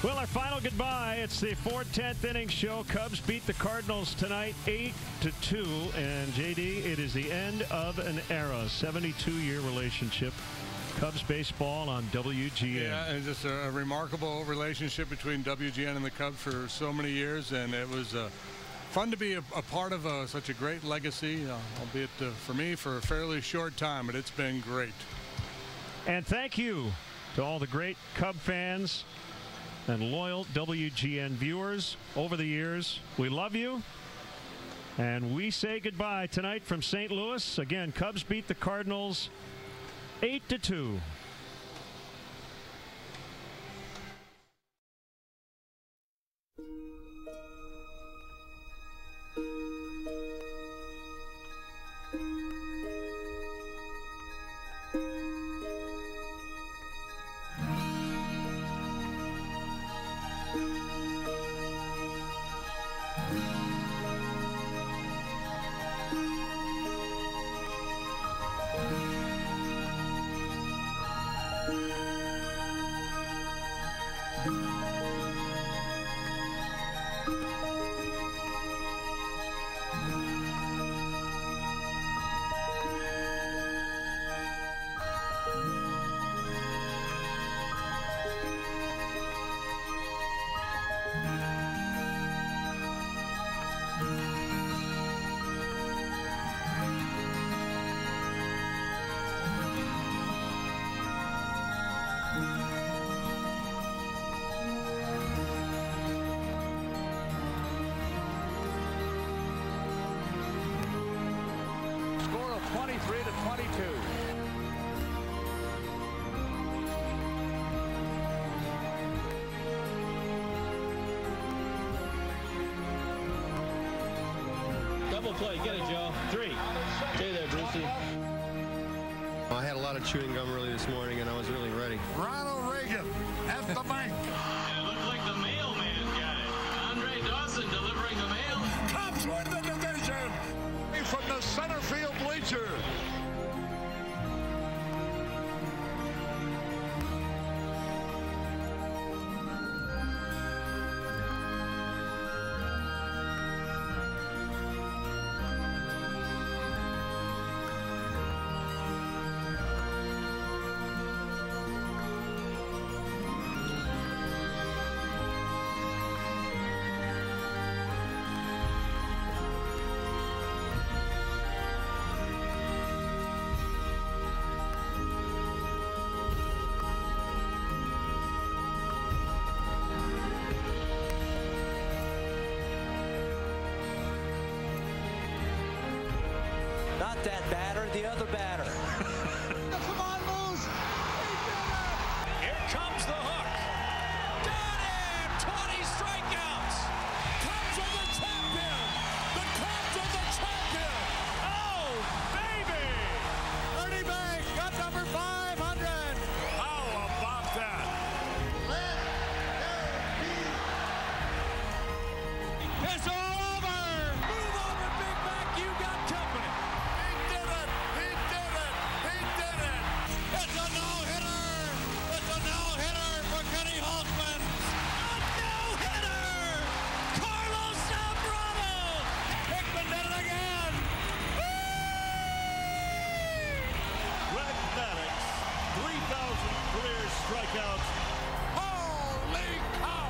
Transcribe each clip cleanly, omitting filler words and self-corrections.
Well, our final goodbye. It's the 4/10th inning show. Cubs beat the Cardinals tonight 8-2. And, JD, it is the end of an era. 72-year relationship. Cubs baseball on WGN. Yeah, and just a remarkable relationship between WGN and the Cubs for so many years. And it was fun to be a part of such a great legacy, albeit for me for a fairly short time. But it's been great. And thank you to all the great Cub fans and loyal WGN viewers over the years. We love you. And we say goodbye tonight from St. Louis. Again, Cubs beat the Cardinals 8-2. Score of 23-22. Double play, get it, Joe. 3. Stay there, Brucey. I had a lot of chewing gum early this morning, and I was really ready. Ronald Reagan at the bank. And it looked like the mailman got it. Andre Dawson delivering the mail. Cubs win the division from the center field bleacher. Not that batter, the other batter. Come on, Moose. Here comes the hook. Got him! 20 strikeouts. Cubs are the champion. The Cubs are the champion. Oh, baby! Ernie Banks got number 500. How about that? It's all over. Move over, Big Mac. You got company. He did it. He did it. He did it. It's a no-hitter. It's a no-hitter for Kenny Holtzman. A no-hitter. Carlos Zambrano. Hickman did it again. Greg Maddux, 3,000 career strikeouts. Holy cow.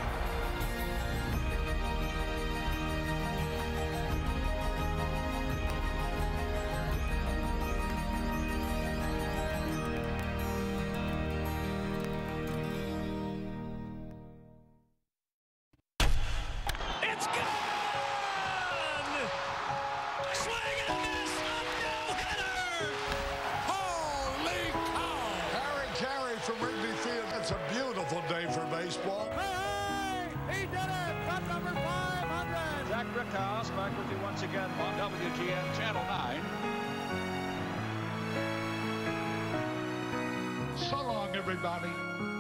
It's gone! Swing and a miss. A no-hitter. Holy cow. Harry Carey from Wrigley Field. It's a beautiful day for baseball. Hey! He did it! Cut number 500! Zach Brickhouse back with you once again on WGN Channel 9. So long, everybody.